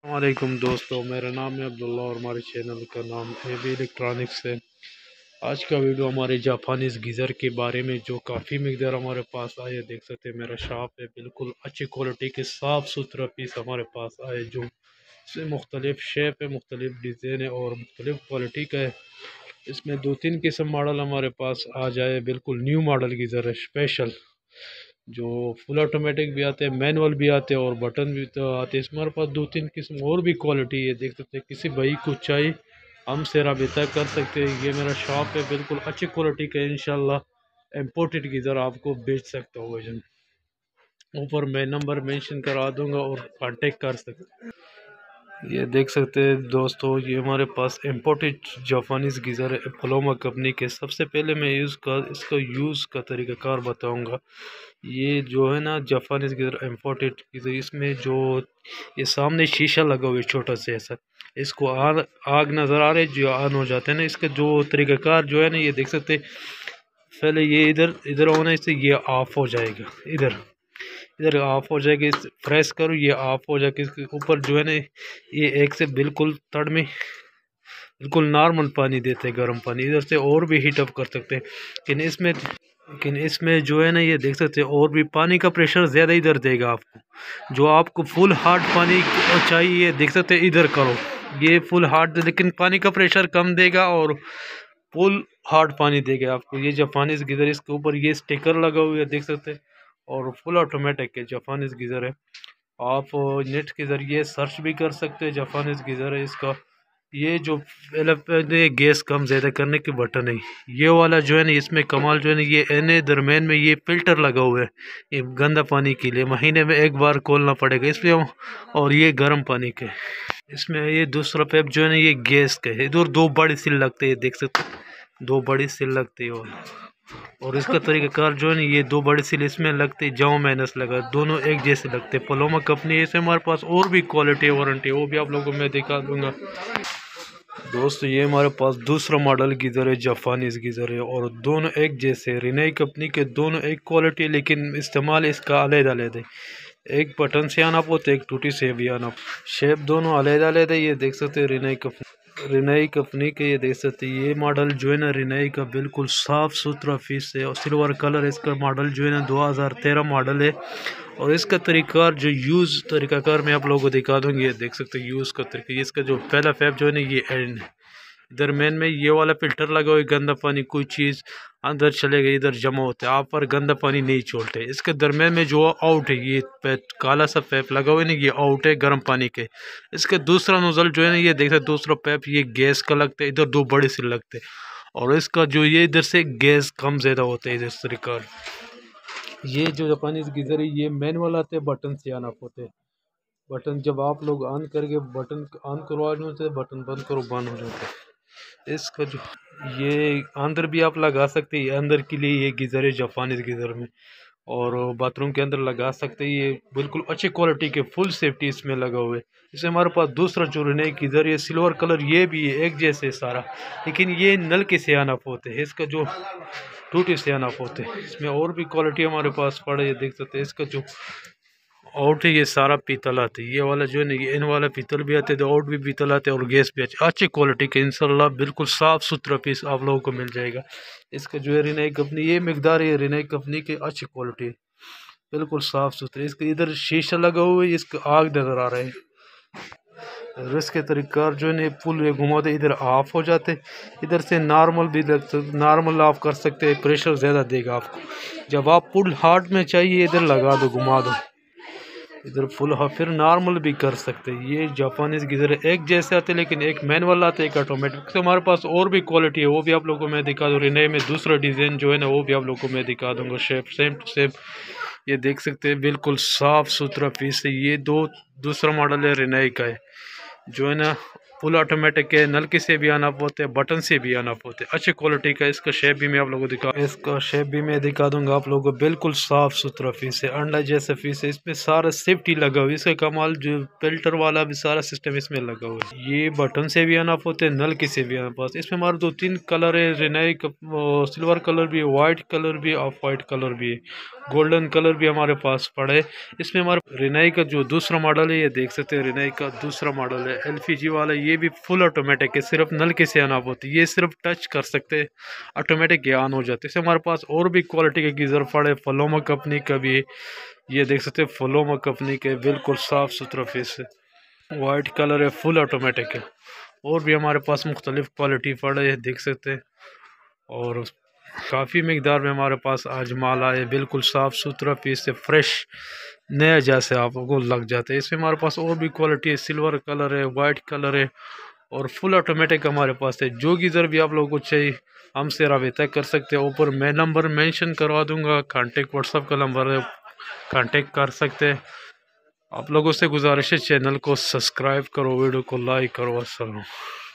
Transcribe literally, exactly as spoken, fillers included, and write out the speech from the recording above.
वालेकुम दोस्तों, मेरा नाम है अब्दुल्ला और हमारे चैनल का नाम ए बी इलेक्ट्रॉनिक्स है। आज का वीडियो हमारे जापानीज़ गीज़र के बारे में जो काफ़ी मकदार हमारे पास आए। देख सकते हैं मेरा शॉप है, बिल्कुल अच्छी क्वालिटी के साफ़ सुथरा पीस हमारे पास आए जो इसमें मुख्तलिफ शेप है, मुख्तलिफ डिज़ाइन है और मुख्तलिफ क्वालिटी का है। इसमें दो तीन किस्म मॉडल हमारे पास आ जाए। बिल्कुल न्यू मॉडल गीज़र है, स्पेशल जो फुल ऑटोमेटिक भी आते हैं, मैनुअल भी आते हैं और बटन भी तो आते हैं। इसमें हमारे पास दो तीन किस्म और भी क्वालिटी है, देख सकते हैं। किसी भाई को चाहिए हमसे रब्ता कर सकते हैं। ये मेरा शॉप है, बिल्कुल अच्छी क्वालिटी का इंशाल्लाह इम्पोर्टेड गीज़र आपको बेच सकता हूँ। वजन ऊपर मैं नंबर मेंशन करा दूंगा और कांटेक्ट कर सकते हैं। ये देख सकते हैं दोस्तों, ये हमारे पास इम्पोर्टेड जापानीज़ गीज़र है पलोमा कंपनी के। सबसे पहले मैं यूज़ का इसका यूज़ का तरीक़ाकार बताऊंगा। ये जो है ना जापानीज़ गीज़र इम्पोर्टेड गीज़र, इसमें जो ये सामने शीशा लगा हुआ है छोटा सा ऐसा, इसको आग आग नज़र आ रही है जो ऑन हो जाते हैं ना। इसका जो तरीक़ाकार जो है ना, ये देख सकते पहले ये इधर इधर होने से ये ऑफ हो जाएगा, इधर इधर ऑफ हो जाएगी। इस प्रेस करो ये ऑफ हो जाएगी। इसके ऊपर जो है ना, ये एक से बिल्कुल तड़ में बिल्कुल नॉर्मल पानी देते हैं, गर्म पानी। इधर से और भी हीट अप कर सकते हैं, लेकिन इसमें लेकिन इसमें जो है ना, ये देख सकते हैं और भी पानी का प्रेशर ज़्यादा इधर देगा आपको। जो आपको फुल हार्ड पानी चाहिए, देख सकते हैं इधर करो, ये फुल हार्ड, लेकिन पानी का प्रेशर कम देगा और फुल हार्ड पानी देगा आपको। ये जापानीज़ गीज़र, इसके ऊपर ये स्टिकर लगा हुआ है, देख सकते हैं, और फुल ऑटोमेटिक है जापानीज़ गीज़र है। आप नेट के ज़रिए सर्च भी कर सकते हैं, जापानीज़ गीज़र है इसका। ये जो पहले गैस कम ज़्यादा करने के बटन है, ये वाला जो है ना, इसमें कमाल जो है ना, ये एने दरम्यान में ये फिल्टर लगा हुआ है, ये गंदा पानी के लिए महीने में एक बार खोलना पड़ेगा इसलिए। और ये गर्म पानी के, इसमें ये दूसरा पैप जो है ना, ये गैस का है। इधर दो बड़ी सिल लगते हैं, देख सकते दो बड़ी सिल लगती है। और और इसका तरीक़ाकार जो है ना, ये दो बड़ी सिल इसमें लगती, जाओ माइनस लगा, दोनों एक जैसे लगते। पलोमा कंपनी, इसमें हमारे पास और भी क्वालिटी वारंटी, वो भी आप लोगों को मैं दिखा दूंगा। दोस्तों ये हमारे पास दूसरा मॉडल गीज़र है, जापानीज़ गीज़र है, और दोनों एक जैसे रिनाई कंपनी के, दोनों एक क्वालिटी, लेकिन इस्तेमाल इसका अलग-अलग है। एक बटन से आना होता है, एक टूटी से भी आना, शेप दोनों अलग-अलग है। ये देख सकते हैं रिनाई कंपनी रिनाई कंपनी के, ये देख सकते हैं। ये मॉडल जो है ना रिनाई का, बिल्कुल साफ़ सुथरा फीस है और सिल्वर कलर। इसका मॉडल जो है ना दो हज़ार तेरह मॉडल है। और इसका तरीक़ाकार जो यूज़ तरीक़ाकार मैं आप लोगों को दिखा दूँगी। ये देख सकते हैं यूज़ का तरीका। इसका जो पहला फैप जो है ना, ये एंड दरम्यान में ये वाला फिल्टर लगा हुआ है। गंदा पानी कोई चीज़ अंदर चलेगा, इधर जमा होता है, आप पर गंदा पानी नहीं छोड़ते। इसके दरम्यान में जो आउट है, ये काला सा पैप लगा हुआ है ना, ये आउट है गर्म पानी के। इसके दूसरा नोजल जो है ना, ये देख सकते दूसरा पैप ये गैस का लगता है, इधर दो बड़े से लगते हैं। और इसका जो ये इधर से गैस कम ज़्यादा होता है इधर से रिकॉर्ड। ये जो जापानीज़ गीज़र है, ये मैनुअल आते हैं, बटन से ऑन ऑफ होते हैं। बटन जब आप लोग ऑन करके बटन ऑन करवाने से बटन बंद करो, बंद हो जाता है। इसका जो ये अंदर भी आप लगा सकते हैं, अंदर के लिए ये गीज़र है जापानीज़ गीज़र में, और बाथरूम के अंदर लगा सकते हैं। ये बिल्कुल अच्छी क्वालिटी के, फुल सेफ्टी इसमें लगा हुआ है। इसमें हमारे पास दूसरा जो रिनाई गीज़र है, सिल्वर कलर, ये भी है एक जैसे सारा, लेकिन ये नल के से ऑन ऑफ होते हैं, इसका जो टूटी से ऑन ऑफ होते हैं। इसमें और भी क्वालिटी हमारे पास पड़े, देख सकते हैं। इसका जो आउट है, ये सारा पीतल आते है। ये वाला जो है ना, ये इन वाला पीतल भी आते थे, आउट भी पीतल आते हैं, और गैस भी अच्छी अच्छी क्वालिटी के इंशाल्लाह बिल्कुल साफ़ सुथरा पीस आप लोगों को मिल जाएगा। इसका जो है रिनाई कंपनी, ये मकदार है रिनाई कंपनी की, अच्छी क्वालिटी बिल्कुल साफ़ सुथरे। इसके इधर शीशा लगा हुआ है, इसका आग नज़र आ रहा है। और इसके तरीक़ार जो है फुल घुमाते, इधर ऑफ हो जाते, इधर से नॉर्मल भी नॉर्मल ऑफ कर सकते हैं। प्रेशर ज़्यादा देगा आपको। जब आप फुल हार्ड में चाहिए, इधर लगा दो, घुमा दो, इधर फुल हा, फिर नॉर्मल भी कर सकते हैं। ये जापानीज़ गीज़र एक जैसे आते हैं, लेकिन एक मैनुअल आते हैं, एक ऑटोमेटिक। तो हमारे पास और भी क्वालिटी है, वो भी आप लोगों को मैं दिखा दूँ। रिनाई में दूसरा डिज़ाइन जो है ना, वो भी आप लोगों को मैं दिखा दूँगा, शेप सेम टू सेम। ये देख सकते हैं, बिल्कुल साफ़ सुथरा पीस है। ये दो दूसरा मॉडल है, रिनाई का है, जो है ना फुल ऑटोमेटिक है, नलके से भी ऑन ऑफ होते हैं, बटन से भी ऑन ऑफ होते हैं। अच्छी क्वालिटी का इसका शेप भी मैं आप लोगों को दिखा इसका शेप भी मैं दिखा दूंगा आप लोगों को। बिल्कुल साफ सुथरा फीस है, अंडा जैसा फीस है। इसमें सारा सेफ्टी लगा हुआ है, इसका कमाल जो फिल्टर वाला भी सारा सिस्टम इसमें लगा हुआ है। ये बटन से भी ऑन ऑफ होते हैं, नलके से भी ऑन ऑफ होते हैं। इसमें हमारे दो तीन कलर है, रिनाई सिल्वर कलर भी है, व्हाइट कलर भी, ऑफ वाइट कलर भी है, गोल्डन कलर भी हमारे पास पड़ा है। इसमें हमारे रिनाई का जो दूसरा मॉडल है, ये देख सकते हैं रिनाई का दूसरा मॉडल है एलपीजी वाला। ये भी फुल ऑटोमेटिक है, सिर्फ नलके से ऑन ऑफ होती है। ये सिर्फ टच कर सकते हैं, ऑटोमेटिक ये ऑन हो जाते हैं। इससे हमारे पास और भी क्वालिटी के गीज़र पड़े, फलोमा कंपनी का भी, ये देख सकते हैं फलोमा कंपनी के, बिल्कुल साफ़ सुथरा फेस है, वाइट कलर है, फुल ऑटोमेटिक है। और भी हमारे पास मुख्तलिफ क्वालिटी पड़े है, देख सकते हैं। और काफ़ी मकदार में हमारे पास आज माल आए, बिल्कुल साफ़ सुथरा पीस से फ्रेश नया जैसे आपको लग जाते हैं। इसमें हमारे पास और भी क्वालिटी है, सिल्वर कलर है, वाइट कलर है, और फुल ऑटोमेटिक हमारे पास है। जो गीज़र भी आप लोगों को चाहिए हमसे रब्ता कर सकते हैं। ऊपर मैं नंबर मेंशन करवा दूंगा, कांटेक्ट व्हाट्सअप का नंबर है, कांटेक्ट कर सकते हैं। आप लोगों से गुजारिश है चैनल को सब्सक्राइब करो, वीडियो को लाइक करो। अस्सलाम।